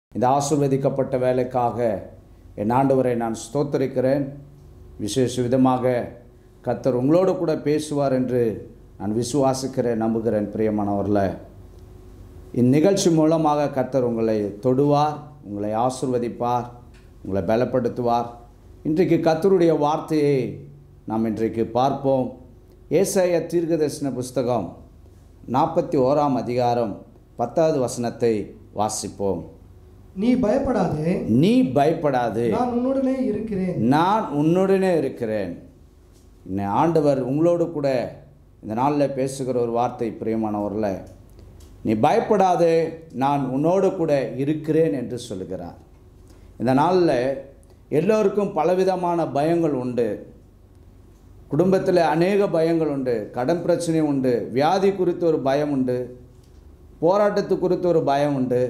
இந்த ஆசீர்வதிக்கப்பட்ட வேலைக்காக என் ஆண்டவரை நான் ஸ்தோத்திரிக்கிறேன். விசேஷ விதமாக கர்த்தர் உங்களோடு கூட பேசுவார் என்று நான் விசுவாசிக்கிறேன், நம்புகிறேன். பிரியமானவர்களே, இந்நிகழ்ச்சி மூலமாக கர்த்தர் உங்களை தொடுவார், உங்களை ஆசீர்வதிப்பார், உங்களை பலப்படுத்துவார். இன்றைக்கு கர்த்தருடைய வார்த்தையை நாம் இன்றைக்கு பார்ப்போம். ஏசாயா தீர்க்கதரிசன புஸ்தகம் 41ஆம் அதிகாரம் 10வது வசனத்தை வாசிப்போம். நீ பயப்படாதே, நீ பயப்படாதே, நான் உன்னுடனே இருக்கிறேன், நான் உன்னுடனே இருக்கிறேன். ஆண்டவர் உங்களோடு கூட இந்த நாளில் பேசுகிற ஒரு வார்த்தை. பிரியமானவர்களே, நீ பயப்படாதே, நான் உன்னோடு கூட இருக்கிறேன் என்று சொல்லுகிறார். இந்த நாளில் எல்லோருக்கும் பலவிதமான பயங்கள் உண்டு. குடும்பத்தில் அநேக பயங்கள் உண்டு. கடன் பிரச்சனை உண்டு, வியாதி குறித்து ஒரு பயம் உண்டு, போராட்டத்து குறித்து ஒரு பயம் உண்டு,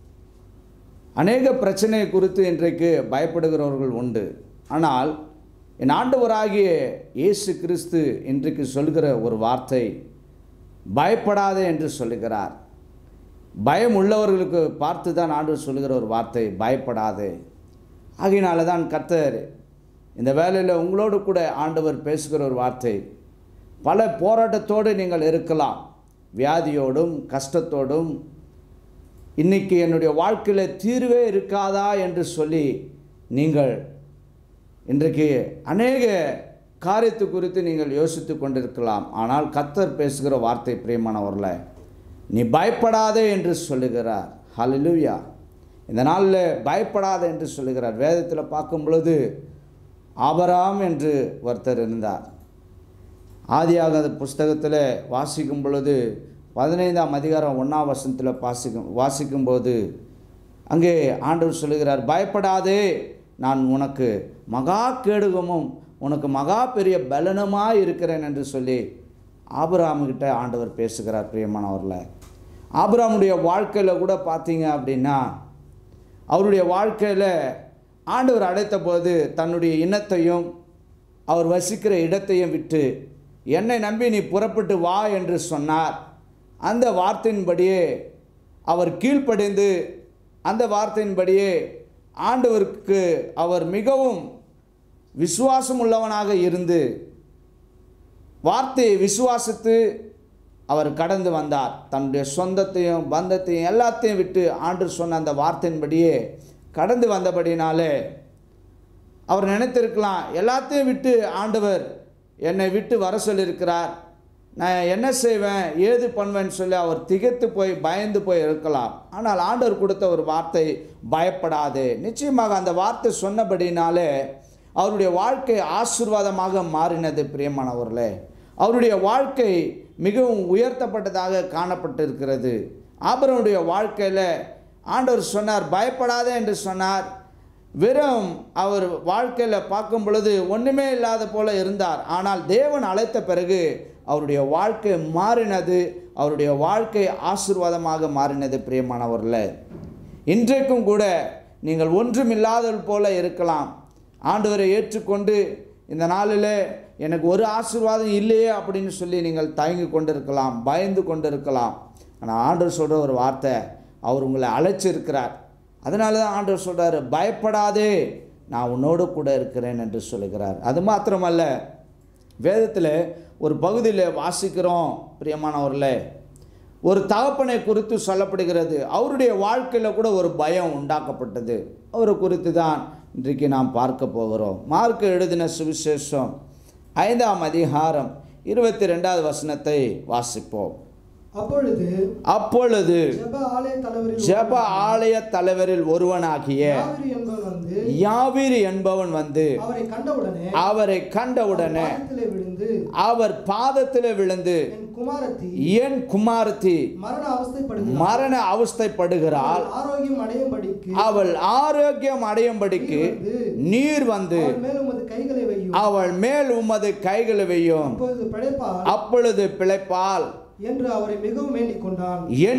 அநேக பிரச்சனை குறித்து இன்றைக்கு பயப்படுகிறவர்கள் உண்டு. ஆனால் என் ஆண்டவராகிய இயேசு கிறிஸ்து இன்றைக்கு சொல்கிற ஒரு வார்த்தை, பயப்படாதே என்று சொல்லுகிறார். பயம் உள்ளவர்களுக்கு பார்த்து தான் ஆண்டவர் சொல்லுகிற ஒரு வார்த்தை, பயப்படாதே. ஆகையினால தான் கர்த்தர் இந்த வேலையில் உங்களோடு கூட ஆண்டவர் பேசுகிற ஒரு வார்த்தை. பல போராட்டத்தோடு நீங்கள் இருக்கலாம், வியாதியோடும் கஷ்டத்தோடும், இன்றைக்கி என்னுடைய வாழ்க்கையில் தீர்வே இருக்காதா என்று சொல்லி நீங்கள் இன்றைக்கு அநேக காரியத்தை குறித்து நீங்கள் யோசித்து கொண்டிருக்கலாம். ஆனால் கர்த்தர் பேசுகிற வார்த்தை, பிரியமானவர்களே, நீ பயப்படாதே என்று சொல்லுகிறார். ஹல்லேலூயா. இந்த நாளில் பயப்படாதே என்று சொல்லுகிறார். வேதத்தில் பார்க்கும் பொழுது ஆபிரகாம் என்று ஒருத்தர் இருந்தார். ஆதியாகம புஸ்தகத்தில் வாசிக்கும் பொழுது 15ஆம் அதிகாரம் 1ஆம் வசனத்தில் வாசிக்கும்போது அங்கே ஆண்டவர் சொல்லுகிறார், பயப்படாதே, நான் உனக்கு மகா கேடுகமும் உனக்கு மகா பெரிய பலனுமாய் இருக்கிறேன் என்று சொல்லி ஆபிரகாம்கிட்ட ஆண்டவர் பேசுகிறார். பிரியமானவர்களே, ஆபிரகாமுடைய வாழ்க்கையில் கூட பார்த்தீங்க அப்படின்னா, அவருடைய வாழ்க்கையில் ஆண்டவர் அழைத்த போது தன்னுடைய இனத்தையும் அவர் வசிக்கிற இடத்தையும் விட்டு என்னை நம்பி நீ புறப்பட்டு வா என்று சொன்னார். அந்த வார்த்தையின்படியே அவர் கீழ்ப்படிந்து, அந்த வார்த்தையின்படியே ஆண்டவருக்கு அவர் மிகவும் விசுவாசம் உள்ளவனாக இருந்து வார்த்தையை விசுவாசித்து அவர் கடந்து வந்தார். தன்னுடைய சொந்தத்தையும் பந்தத்தையும் எல்லாத்தையும் விட்டு ஆண்டவர் சொன்ன அந்த வார்த்தையின்படியே கடந்து வந்தபடினாலே அவர் நினைத்திருக்கலாம், எல்லாத்தையும் விட்டு ஆண்டவர் என்னை விட்டு வர சொல்லியிருக்கிறார், நான் என்ன செய்வேன் ஏது பண்ணுவேன்னு சொல்லி அவர் திகைத்து போய் பயந்து போய் இருக்கலாம். ஆனால் ஆண்டவர் கொடுத்த ஒரு வார்த்தை, பயப்படாதே. நிச்சயமாக அந்த வார்த்தை சொன்னபடினாலே அவருடைய வாழ்க்கை ஆசீர்வாதமாக மாறினது. பிரியமானவர்களே, அவருடைய வாழ்க்கை மிகவும் உயர்த்தப்பட்டதாக காணப்பட்டிருக்கிறது. ஆபிரகாமுடைய வாழ்க்கையில் ஆண்டவர் சொன்னார், பயப்படாதே என்று சொன்னார். வெறும் அவர் வாழ்க்கையில் பார்க்கும் பொழுது ஒன்றுமே இல்லாத போல இருந்தார். ஆனால் தேவன் அழைத்த பிறகு அவருடைய வாழ்க்கை மாறினது, அவருடைய வாழ்க்கை ஆசீர்வாதமாக மாறினது. பிரியமானவர்களே, இன்றைக்கும் கூட நீங்கள் ஒன்றுமில்லாதது போல இருக்கலாம். ஆண்டவரை ஏற்றுக்கொண்டு இந்த நாளில் எனக்கு ஒரு ஆசீர்வாதம் இல்லையே அப்படின்னு சொல்லி நீங்கள் தயங்கி கொண்டிருக்கலாம், பயந்து கொண்டிருக்கலாம். ஆனால் ஆண்டவர் சொல்கிற ஒரு வார்த்தை, அவர் உங்களை அழைச்சிருக்கிறார். அதனால தான் ஆண்டவர் சொல்கிறார், பயப்படாதே, நான் உன்னோடு கூட இருக்கிறேன் என்று சொல்லுகிறார். அது மாத்திரமல்ல, வேதத்தில் ஒரு பகுதியில் வாசிக்கிறோம். பிரியமானவர்களே, ஒரு தகப்பனை குறித்து சொல்லப்படுகிறது. அவருடைய வாழ்க்கையில் கூட ஒரு பயம் உண்டாக்கப்பட்டது. அவரை குறித்து தான் இன்றைக்கு நாம் பார்க்க போகிறோம். மார்க்கு எழுதின சுவிசேஷம் 5ஆம் அதிகாரம் 22வது வசனத்தை வாசிப்போம். அப்பொழுது ஜெப ஆலய தலைவரில் ஒருவனாகிய யாவீரு என்பவன் வந்து அவரை கண்டவுடனே அவர் பாதத்திலே விழுந்து, என் குமாரத்தி மரண அவஸ்தைப்படுகிறாள், அவள் ஆரோக்கியம் அடையும்படிக்கு நீர் வந்து அவள் மேல் உமது கைகளை வையும், அப்பொழுது பிழைப்பாள் என்று அவரை மிகவும் வேண்டிக் கொண்டான்.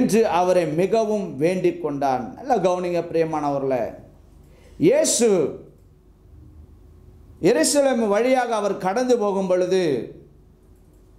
நல்லா கவனிங்க பிரியமானவர்களே, இயேசு எருசலேம் வழியாக அவர் கடந்து போகும் பொழுது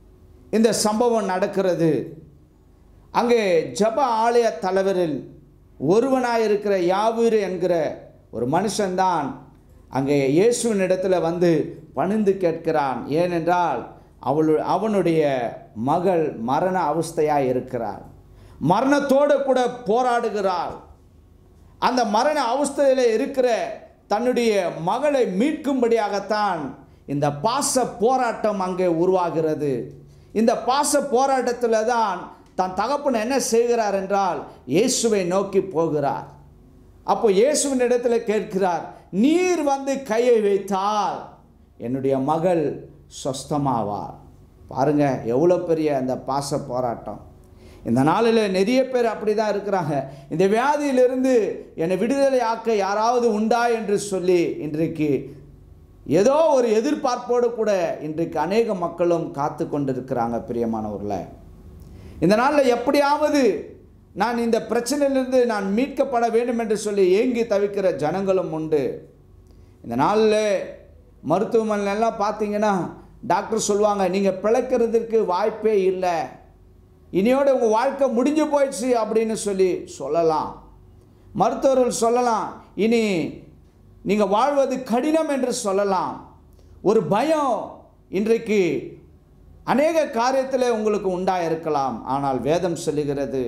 இந்த சம்பவம் நடக்கிறது. அங்கே ஜெப ஆலய தலைவரில் ஒருவனாயிருக்கிற யாவீரு என்கிற ஒரு மனுஷன்தான் அங்கே இயேசுவின் இடத்துல வந்து பணிந்து கேட்கிறான். ஏனென்றால் அவனுடைய மகள் மரண அவஸ்தையாக இருக்கிறாள், மரணத்தோடு கூட போராடுகிறாள். அந்த மரண அவஸ்தையில் இருக்கிற தன்னுடைய மகளை மீட்கும்படியாகத்தான் இந்த பாச போராட்டம் அங்கே உருவாகிறது. இந்த பாச போராட்டத்தில் தான் தன் தகப்பன் என்ன செய்கிறார் என்றால் இயேசுவை நோக்கி போகிறார். அப்போ இயேசுவின் இடத்துல கேட்கிறார், நீர் வந்து கையை வைத்தால் என்னுடைய மகள் சொஸ்தமாவார். பாருங்க எவ்வளோ பெரிய அந்த பாச போராட்டம். இந்த நாளில் நிறைய பேர் அப்படி தான் இருக்கிறாங்க. இந்த வியாதியிலிருந்து என்னை விடுதலை ஆக்க யாராவது உண்டா என்று சொல்லி இன்றைக்கு ஏதோ ஒரு எதிர்பார்ப்போடு கூட இன்றைக்கு அநேக மக்களும் காத்து கொண்டிருக்கிறாங்க. பிரியமானவர்களே, இந்த நாளில் எப்படியாவது நான் இந்த பிரச்சனையிலிருந்து நான் மீட்கப்பட வேண்டும் என்று சொல்லி ஏங்கி தவிக்கிற ஜனங்களும் உண்டு. இந்த நாளில் மருத்துவமனைலாம் பார்த்தீங்கன்னா டாக்டர் சொல்லுவாங்க, நீங்கள் பிழைக்கிறதுக்கு வாய்ப்பே இல்லை, இனியோட உங்கள் வாழ்க்கை முடிஞ்சு போயிடுச்சு அப்படின்னு சொல்லலாம். மருத்துவர்கள் சொல்லலாம், இனி நீங்கள் வாழ்வது கடினம் என்று சொல்லலாம். ஒரு பயம் இன்றைக்கு அநேக காரியத்தில் உங்களுக்கு உண்டாயிருக்கலாம். ஆனால் வேதம் சொல்லுகிறது,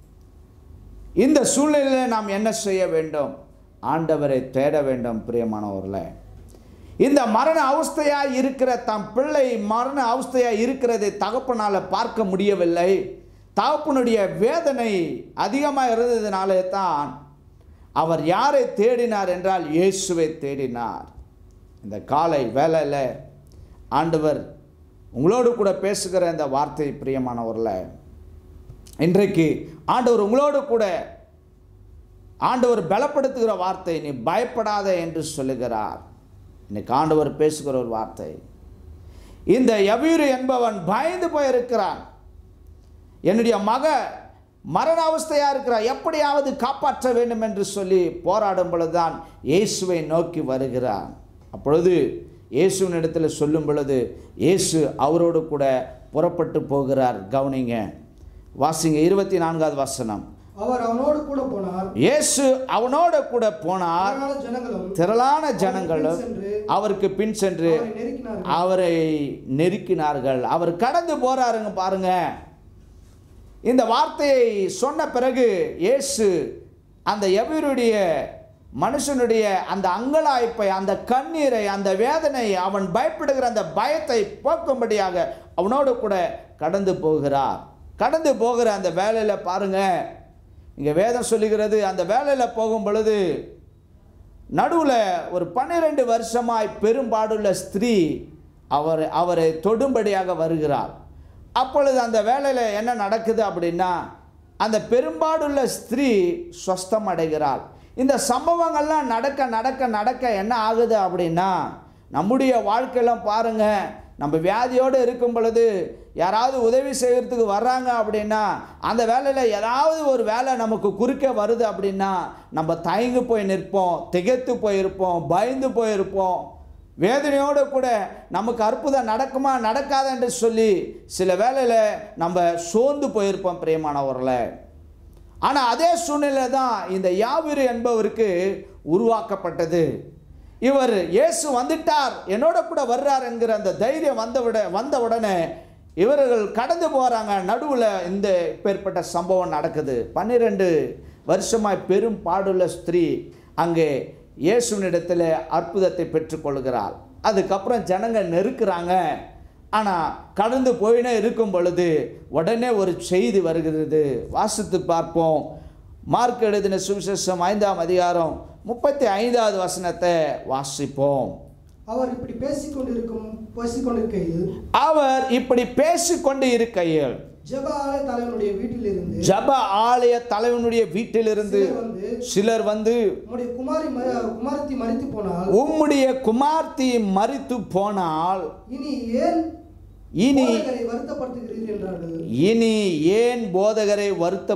இந்த சூழ்நிலையில் நாம் என்ன செய்ய வேண்டும்? ஆண்டவரை தேட வேண்டும். பிரியமானவர்களே, இந்த மரண அவஸ்தையாக இருக்கிற தம் பிள்ளை மரண அவஸ்தையாக இருக்கிறதை தகப்பனால் பார்க்க முடியவில்லை. தகப்பனுடைய வேதனை அதிகமாக இருந்ததுனாலே தான் அவர் யாரை தேடினார் என்றால் இயேசுவை தேடினார். இந்த காலை வேளையில் ஆண்டவர் உங்களோடு கூட பேசுகிற இந்த வார்த்தை பிரியமானவர்களே, இன்றைக்கு ஆண்டவர் உங்களோடு கூட ஆண்டவர் பலப்படுத்துகிற வார்த்தை, நீ பயப்படாத என்று சொல்லுகிறார். இன்னைக்கு ஆண்டவர் பேசுகிற ஒரு வார்த்தை. இந்த யவீரு என்பவன் பயந்து போயிருக்கிறான். என்னுடைய மக மரண அவஸ்தையாக இருக்கிறார், எப்படியாவது காப்பாற்ற வேண்டும் என்று சொல்லி போராடும் பொழுதுதான் இயேசுவை நோக்கி வருகிறான். அப்பொழுது இயேசுவின் இடத்துல சொல்லும் பொழுது இயேசு அவரோடு கூட புறப்பட்டு போகிறார். கவனிங்க, வாசிங்க 24வது வசனம். அவர் அவனோடு கூட போனார். இயேசு அவனோடு கூட போனார். திரளான ஜனங்களும் அவருக்கு பின் சென்று அவரை நெருக்கினார்கள். அவர் கடந்து போறாருங்க. பாருங்க, இந்த வார்த்தையை சொன்ன பிறகு இயேசு அந்த யவீருடைய மனுஷனுடைய அந்த அங்கலாய்ப்பை, அந்த கண்ணீரை, அந்த வேதனை, அவன் பயப்படுகிற அந்த பயத்தை போக்கும்படியாக அவனோடு கூட கடந்து போகிறார். கடந்து போகிற அந்த வேலையில் பாருங்க, இங்கே வேதம் சொல்லுகிறது, அந்த வேலையில் போகும் பொழுது நடுவில் ஒரு 12 வருஷமாய் பெரும்பாடுள்ள ஸ்திரீ அவரை தொடும்படியாக வருகிறார். அப்பொழுது அந்த வேலையில் என்ன நடக்குது அப்படின்னா, அந்த பெரும்பாடுள்ள ஸ்திரீ சொஸ்தம் அடைகிறாள். இந்த சம்பவங்கள்லாம் நடக்க நடக்க நடக்க என்ன ஆகுது அப்படின்னா, நம்முடைய வாழ்க்கையெல்லாம் பாருங்கள், நம்ம வியாதியோடு இருக்கும் பொழுது யாராவது உதவி செய்கிறதுக்கு வர்றாங்க அப்படின்னா, அந்த வேலையில் ஏதாவது ஒரு வேலை நமக்கு குறுக்க வருது அப்படின்னா நம்ம தயங்கி போய் நிற்போம், திகைத்து போயிருப்போம், பயந்து போயிருப்போம். வேதனையோடு கூட நமக்கு அற்புதம் நடக்குமா நடக்காத என்று சொல்லி சில வேளையில் நம்ம சோர்ந்து போயிருப்போம் பிரியமானவர்களே. ஆனால் அதே சூழ்நிலை தான் இந்த யாவீரு என்பவருக்கு உருவாக்கப்பட்டது. இவர் இயேசு வந்துட்டார், என்னோட கூட வர்றார் என்கிற அந்த தைரியம் வந்த உடனே இவர்கள் கடந்து போகிறாங்க. நடுவில் இந்த பேர்பட்ட சம்பவம் நடக்குது. 12 வருஷமாய் பெரும் பாடுள்ள ஸ்திரீ அங்கே இயேசுனிடத்தில் அற்புதத்தை பெற்றுக்கொள்கிறாள். அதுக்கப்புறம் ஜனங்க நெருக்கிறாங்க. ஆனால் கடந்து போயினே இருக்கும் பொழுது உடனே ஒரு செய்தி வருகிறது. வாசித்து பார்ப்போம். மார்க் எழுதின சுவிசேஷம் 5ஆம் அதிகாரம் 35வது வசனத்தை வாசிப்போம். அவர் இப்படி பேசிக்கொண்டிருக்கையில் ஜெப ஆலய தலைவனுடைய வீட்டிலிருந்து சிலர் வந்து உம்முடைய குமார்த்தி மரித்து போனால் இனி ஏன் போதகரை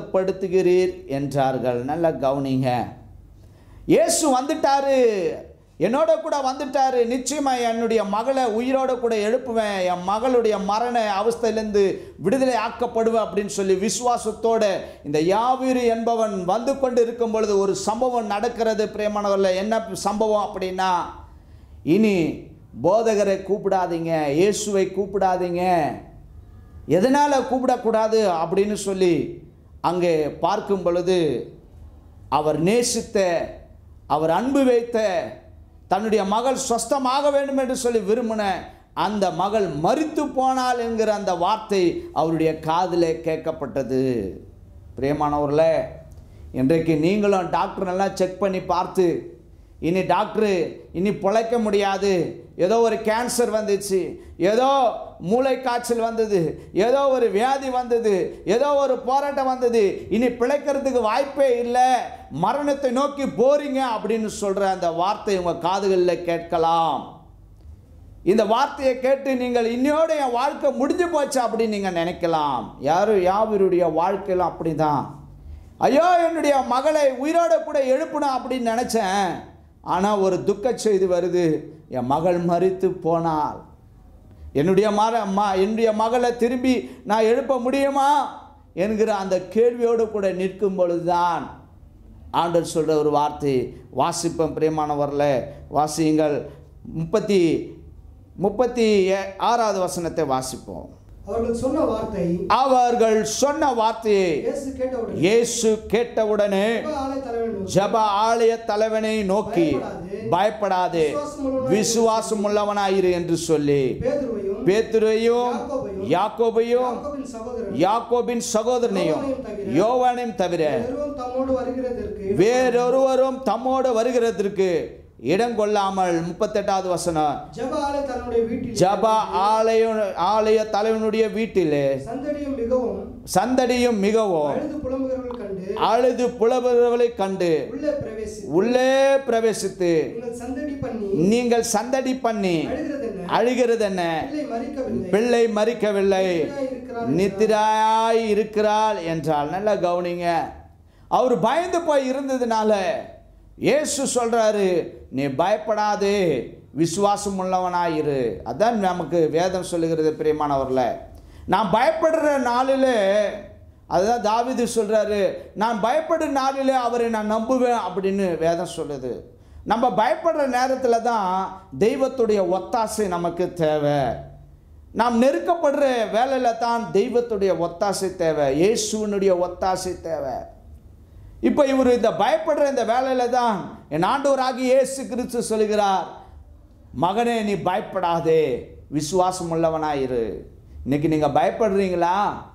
வருத்தப்படுத்துகிறீர் என்றார்கள். நல்ல கவனிங்க, இயேசு வந்துட்டாரு, என்னோட கூட வந்துட்டாரு, நிச்சயமா என்னுடைய மகளை உயிரோட கூட எழுப்புவேன், என் மகளுடைய மரண அவஸ்தையிலிருந்து விடுதலை ஆக்கப்படுவேன் அப்படின்னு சொல்லி விசுவாசத்தோட இந்த யாவீரு என்பவன் வந்து கொண்டு இருக்கும் பொழுது ஒரு சம்பவம் நடக்கிறது பிரியமானவர்களே. என்ன சம்பவம் அப்படின்னா, இனி போதகரை கூப்பிடாதீங்க, இயேசுவை கூப்பிடாதீங்க, எதனால் கூப்பிடக்கூடாது அப்படின்னு சொல்லி அங்கே பார்க்கும் பொழுது, அவர் நேசித்த, அவர் அன்பு வைத்த, தன்னுடைய மகள் சொஸ்தமாக வேண்டும் என்று சொல்லி விரும்பின அந்த மகள் மரித்து போனாள் என்கிற அந்த வார்த்தை அவருடைய காதிலே கேட்கப்பட்டது. பிரியமானவர்களே, இன்றைக்கு நீங்களும் டாக்டரெல்லாம் செக் பண்ணி பார்த்து, இனி டாக்டரு இனி பிழைக்க முடியாது, ஏதோ ஒரு கேன்சர் வந்துச்சு, ஏதோ மூளை காய்ச்சல் வந்தது, ஏதோ ஒரு வியாதி வந்தது, ஏதோ ஒரு போராட்டம் வந்தது, இனி பிழைக்கிறதுக்கு வாய்ப்பே இல்லை, மரணத்தை நோக்கி போறீங்க அப்படின்னு சொல்கிற அந்த வார்த்தை உங்கள் காதுகளில் கேட்கலாம். இந்த வார்த்தையை கேட்டு நீங்கள் இன்னையோட என் வாழ்க்கை முடிஞ்சு போச்சு அப்படின்னு நீங்கள் நினைக்கலாம். யாவருடைய வாழ்க்கையிலும் அப்படி தான். ஐயோ என்னுடைய மகளை உயிரோட கூட எழுப்பணும் அப்படின்னு நினச்சேன், ஆனால் ஒரு துக்க செய்தி வருது, என் மகள் மரித்து போனாள், என்னுடைய மகளை திரும்பி நான் எழுப்ப முடியுமா என்கிற அந்த கேள்வியோடு கூட நிற்கும் பொழுதுதான் ஆண்டவர் சொல்கிற ஒரு வார்த்தை வாசிப்போம். பிரியமானவர்களே, வாசியுங்கள். 36வது வசனத்தை வாசிப்போம். அவர்கள் சொன்ன வார்த்தையை இயேசு கேட்டவுடனே ஜெப ஆலய தலைவனை நோக்கி, பயப்படாதே, விசுவாசம் உள்ளவனாயிரு என்று சொல்லி பேதுருவையும் யாக்கோபின் சகோதரனையும் யோவானையும் தவிர வேறொருவரும் தம்மோடு வருகிறதற்கு இடம் கொள்ளாமல் 38வது வசனம், ஜெப ஆலய தலைவனுடைய வீட்டிலே சந்தடியும் மிகவும் அழுது புலம்புகிறவர்களை கண்டு உள்ளே பிரவேசித்து, நீங்கள் சந்தடி பண்ணி அழுகிறது என்ன, பிள்ளை மரிக்கவில்லை, நித்திராய் இருக்கிறாள் என்றால். நல்லா கவனிங்க. அவர் பயந்து போய் இருந்ததுனால இயேசு சொல்றாரு, நீ பயப்படாதே, விசுவாசம் உள்ளவனாயிரு. அதான் நமக்கு வேதம் சொல்லுகிறது. பிரியமானவர்களே, நான் பயப்படுற நாளிலே, அதுதான் தாவீது சொல்றாரு, நான் பயப்படுற நாளிலே அவரை நான் நம்புவேன் அப்படின்னு வேதம் சொல்லுது. நம்ம பயப்படுற நேரத்தில் தான் தெய்வத்துடைய ஒத்தாசை நமக்கு தேவை. நாம் நெருக்கப்படுற வேலையில் தான் தெய்வத்துடைய ஒத்தாசை தேவை, இயேசுவினுடைய ஒத்தாசை தேவை. இப்போ இவர் இந்த பயப்படுற இந்த வேலையில் தான் என் ஆண்டவராகிய இயேசு கிறிஸ்து சொல்கிறார், மகனே நீ பயப்படாதே, விசுவாசம் உள்ளவனாயிரு. இன்னைக்கு நீங்கள் பயப்படுறீங்களா?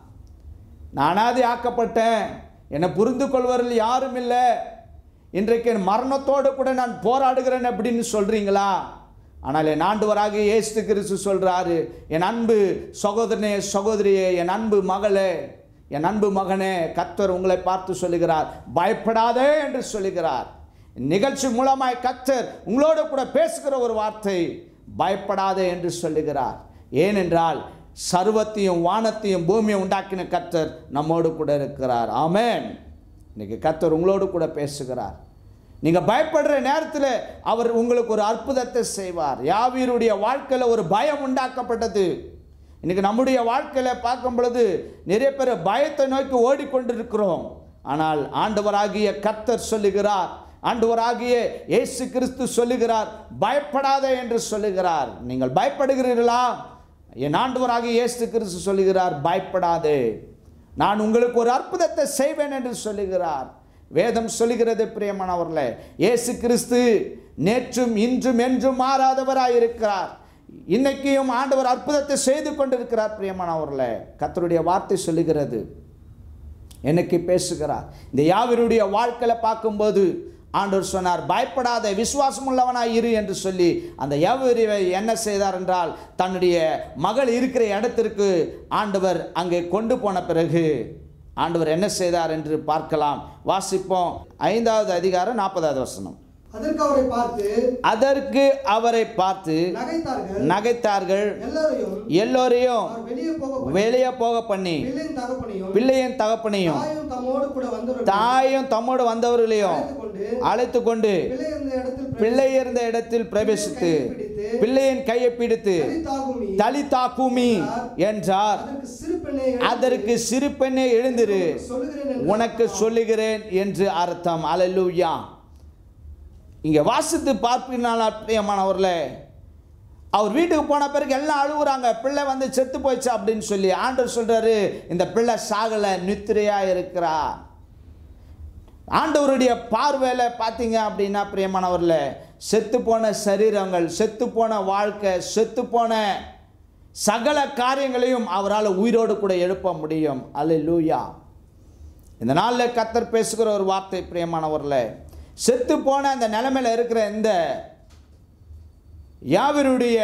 நானாதி ஆக்கப்பட்டேன், என்னை புரிந்து கொள்வதில் யாரும் இல்லை, இன்றைக்கு என் மரணத்தோடு கூட நான் போராடுகிறேன் அப்படின்னு சொல்கிறீங்களா? ஆனால் என் ஆண்டவராகிய இயேசு கிறிஸ்து சொல்கிறாரு, என் அன்பு சகோதரனே, சகோதரியே, என் அன்பு மகளே, என் அன்பு மகனே, கர்த்தர் உங்களை பார்த்து சொல்லுகிறார், பயப்படாதே என்று சொல்லுகிறார். நிகழ்ச்சி மூலமாய் கர்த்தர் உங்களோடு கூட பேசுகிற ஒரு வார்த்தை, பயப்படாதே என்று சொல்லுகிறார். ஏனென்றால் சர்வத்தையும் வானத்தையும் பூமியை உண்டாக்கின கர்த்தர் நம்மோடு கூட இருக்கிறார். ஆமென். இன்னைக்கு கர்த்தர் உங்களோடு கூட பேசுகிறார். நீங்கள் பயப்படுற நேரத்தில் அவர் உங்களுக்கு ஒரு அற்புதத்தை செய்வார். யாவீருடைய வாழ்க்கையில் ஒரு பயம் உண்டாக்கப்பட்டது. இன்றைக்கி நம்முடைய வாழ்க்கையில் பார்க்கும் பொழுது நிறைய பேர் பயத்தை நோக்கி ஓடிக்கொண்டிருக்கிறோம். ஆனால் ஆண்டவராகிய கர்த்தர் சொல்லுகிறார், ஆண்டவராகிய இயேசு கிறிஸ்து சொல்லுகிறார், பயப்படாதே என்று சொல்லுகிறார். நீங்கள் பயப்படுகிறீர்களா? என் ஆண்டவராகிய இயேசு கிறிஸ்து சொல்லுகிறார், பயப்படாதே, நான் உங்களுக்கு ஒரு அற்புதத்தை செய்வேன் என்று சொல்லுகிறார். வேதம் சொல்லுகிறது பிரியமானவர்களே, இயேசு கிறிஸ்து நேற்றும் இன்றும் என்றும் மாறாதவராய் இருக்கிறார். இன்னைக்கும் ஆண்டவர் அற்புதத்தை செய்து கொண்டிருக்கிறார். பிரியமானவர்களே, கர்த்தருடைய வார்த்தை சொல்லுகிறது, எனக்கு பேசுகிறார். இந்த யாவருடைய வாழ்க்கையில பார்க்கும்போது ஆண்டவர் சொன்னார், பயப்படாத, விசுவாசம் உள்ளவனாய் இரு என்று சொல்லி அந்த யாவரை என்ன செய்தார் என்றால், தன்னுடைய மகள் இருக்கிற இடத்திற்கு ஆண்டவர் அங்கே கொண்டு போன பிறகு ஆண்டவர் என்ன செய்தார் என்று பார்க்கலாம். வாசிப்போம். 5வது அதிகாரம் 40வது வசனம். அதற்கு அவரை பார்த்து நகைத்தார்கள். எல்லோரையும் வெளியே போக பண்ணி பிள்ளையின் தகப்பனையும் தாயும் தம்மோடு வந்தவர்களையும் அழைத்து கொண்டு பிள்ளை இருந்த இடத்தில் பிரவேசித்து பிள்ளையின் கையை பிடித்து தலிதாக்குமி என்றார். அதற்கு சிறு பெண்ணே எழுந்திரு, உனக்கு சொல்லுகிறேன் என்று அர்த்தம். அல்லேலூயா. இங்க வாசித்து பார்ப்பீங்கனால பிரியமானவர்களே, அவர் வீட்டுக்கு போன பிறகு எல்லாம் அழுகுறாங்க, பிள்ளை வந்து செத்து போயிடுச்சு அப்படின்னு சொல்லி. ஆண்டவர் சொல்றாரு, இந்த பிள்ளை சாகல, நித்திரையா இருக்கிறா. ஆண்டவருடைய பார்வையில பார்த்தீங்க அப்படின்னா பிரியமானவர்களே, செத்து போன சரீரங்கள், செத்து போன வாழ்க்கை, செத்து போன சகல காரியங்களையும் அவரால் உயிரோடு கூட எழுப்ப முடியும். அல்லேலூயா. இந்த நாளில் கர்த்தர் பேசுகிற ஒரு வார்த்தை பிரியமானவர்களே, செத்து போன அந்த நிலைமையில் இருக்கிற இந்த யாவருடைய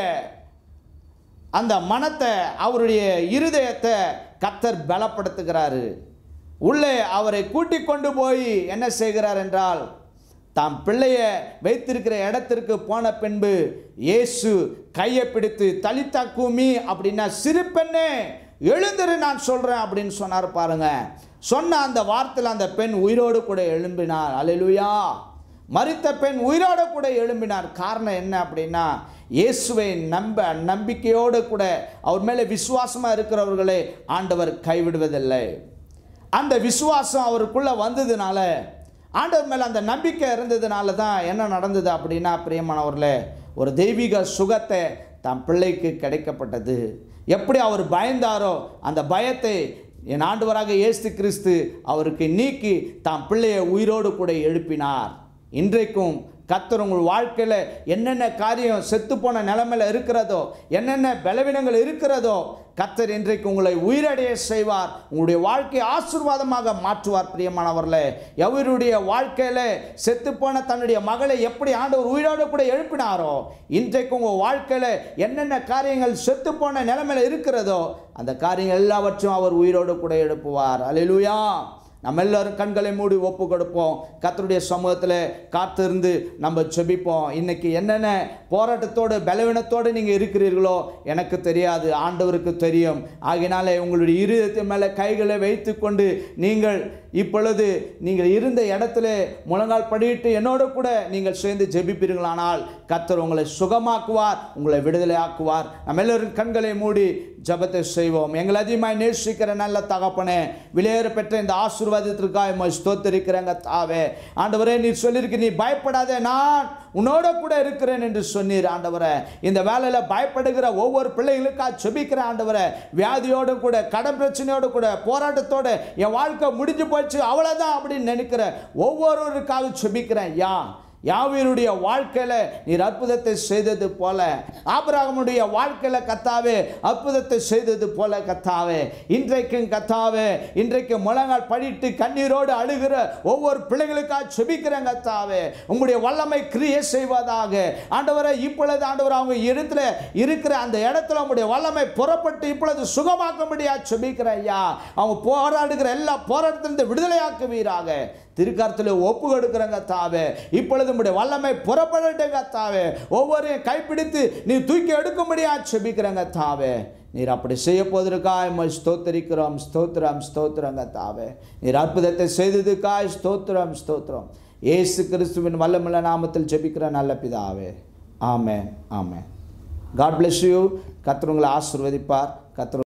அந்த மனத்தை, அவருடைய இருதயத்தை கர்த்தர் பலப்படுத்துகிறாரு. உள்ளே அவரை கூட்டிக் கொண்டு போய் என்ன செய்கிறார் என்றால், தாம் பிள்ளையை வைத்திருக்கிற இடத்திற்கு போன பின்பு இயேசு கையை பிடித்து தலித்தா கூமி அப்படின்னா சிறு பெண்ணே எழுந்திரு நான் சொல்றேன் அப்படின்னு சொன்னார் பாருங்க. சொன்ன அந்த வார்த்தையில் அந்த பெண் உயிரோடு கூட எழும்பினார். அல்லேலூயா. மரித்த பெண் உயிரோடு கூட எழும்பினார். காரணம் என்ன அப்படின்னா, இயேசுவை நம்பிக்கையோடு கூட அவர் மேலே விசுவாசமாக இருக்கிறவர்களை ஆண்டவர் கைவிடுவதில்லை. அந்த விசுவாசம் அவருக்குள்ளே வந்ததுனால, ஆண்டவர் மேலே அந்த நம்பிக்கை இருந்ததுனால தான் என்ன நடந்தது அப்படின்னா பிரியமானவர்களே, ஒரு தெய்வீக சுகத்தை தன் பிள்ளைக்கு கிடைக்கப்பட்டது. எப்படி அவர் பயந்தாரோ அந்த பயத்தை என் ஆண்டவராக இயேசு கிறிஸ்து அவருக்கு நீக்கி தான் பிள்ளையை உயிரோடு கூட எழுப்பினார். இன்றைக்கும் கர்த்தர் உங்கள் வாழ்க்கையில் என்னென்ன காரியம் செத்து போன நிலைமையில் இருக்கிறதோ, என்னென்ன பலவீனங்கள் இருக்கிறதோ, கர்த்தர் இன்றைக்கு உங்களை உயிரடைய செய்வார். உங்களுடைய வாழ்க்கையை ஆசீர்வாதமாக மாற்றுவார். பிரியமானவர்களே, எவருடைய வாழ்க்கையில் செத்துப்போன தன்னுடைய மகளை எப்படி ஆண்டவர் உயிரோடு கூட எழுப்பினாரோ, இன்றைக்கு உங்கள் வாழ்க்கையில் என்னென்ன காரியங்கள் செத்துப்போன நிலைமையில் இருக்கிறதோ அந்த காரியங்கள் எல்லாவற்றையும் அவர் உயிரோடு கூட எழுப்புவார். அல்லேலூயா. நம்ம எல்லாரும் கண்களை மூடி ஒப்பு கொடுப்போம். கர்த்தருடைய சமூகத்தில் காத்திருந்து நம்ம ஜெபிப்போம். இன்னைக்கு என்னென்ன போராட்டத்தோடு பலவீனத்தோடு நீங்கள் இருக்கிறீர்களோ எனக்கு தெரியாது, ஆண்டவருக்கு தெரியும். ஆகினாலே உங்களுடைய இருதயத்தின் மேலே கைகளை வைத்து கொண்டு நீங்கள் இப்பொழுது நீங்கள் இருந்த இடத்துல முழங்கால் படியிட்டு என்னோடு கூட நீங்கள் சேர்ந்து ஜெபிப்பீர்களானால் கர்த்தர் உங்களை சுகமாக்குவார், உங்களை விடுதலை ஆக்குவார். நம்ம எல்லோரும் கண்களை மூடி ஜெபத்தை செய்வோம். எங்களை அதிகமாய் நேசிக்கிற நல்ல தகப்பனே, விலையேற பெற்ற இந்த ஆசீர்வாதத்திற்காக ஸ்தோத்திரிக்கிறேங்க தாவே. ஆண்டவரே, நீர் சொல்லியிருக்கு, நீ பயப்படாதே, நான் உன்னோட கூட இருக்கிறேன் என்று சொன்னீர். ஆண்டவரே, இந்த வேலையில் பயப்படுகிற ஒவ்வொரு பிள்ளைகளுக்காக ஜெபிக்கிற ஆண்டவரே, வியாதியோடு கூட, கடன் பிரச்சனையோடு கூட, போராட்டத்தோடு என் வாழ்க்கை முடிஞ்சு போச்சு அவ்வளோதான் அப்படின்னு நினைக்கிற ஒவ்வொருவருக்காக ஜெபிக்கிறேன். யாவீருடைய வாழ்க்கையில் நீர் அற்புதத்தை செய்தது போல, ஆபிரகாமுடைய வாழ்க்கையில் கர்த்தாவே அற்புதத்தை செய்தது போல கர்த்தாவே, இன்றைக்கும் கர்த்தாவே, இன்றைக்கு முழங்கால் படிட்டு கண்ணீரோடு அழுகிற ஒவ்வொரு பிள்ளைகளுக்காக ஜெபிக்கிறேன் கர்த்தாவே. உங்களுடைய வல்லமை கிரியை செய்வதாக ஆண்டவரே. இப்பொழுது ஆண்டவர் அவங்க இடத்துல இருக்கிற அந்த இடத்துல உங்களுடைய வல்லமை புறப்பட்டு இப்பொழுது சுகமாக்கும்படியா ஜெபிக்கிறேன் ஐயா. அவங்க போராடுகிற எல்லா போராட்டத்திலிருந்து விடுதலையாக்குவீராக. திருக்கரத்தில் ஒப்பு கொடுக்கிறங்க தாவே. இப்பொழுது உம்முடைய வல்லமை புறப்படட்டுங்க தாவே. ஒவ்வொருவரையும் கைப்பிடித்து நீ தூக்கி எடுக்கும்படியா ஜெபிக்கிறங்க தாவே. நீர் அப்படி செய்ய போவதற்காய் ஸ்தோத்திரிக்கிறோம். ஸ்தோத்திரம் ஸ்தோத்திரங்க தாவே. நீர் அற்புதத்தை செய்ததுக்காய் ஸ்தோத்திரம் ஸ்தோத்திரம். இயேசு கிறிஸ்துவின் வல்லமுள்ள நாமத்தில் ஜெபிக்கிற நல்ல பிதாவே. ஆமென் ஆமென். God bless you. கர்த்தர் உங்களை ஆசீர்வதிப்பார். கர்த்தர்